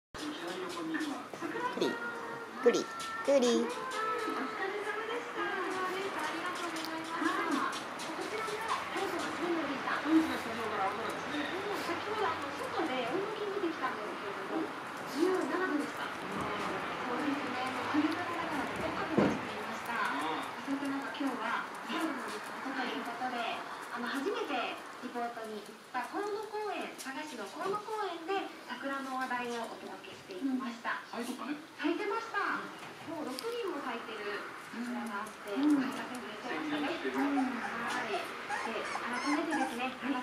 クリクリクリ。 初めてリポートに行った河野公園、佐賀市の河野公園で桜の話題をお届けしていました。咲いてました。もう6人も咲いてる桜があって、開花宣言してましたね。はい。で、改めてですね、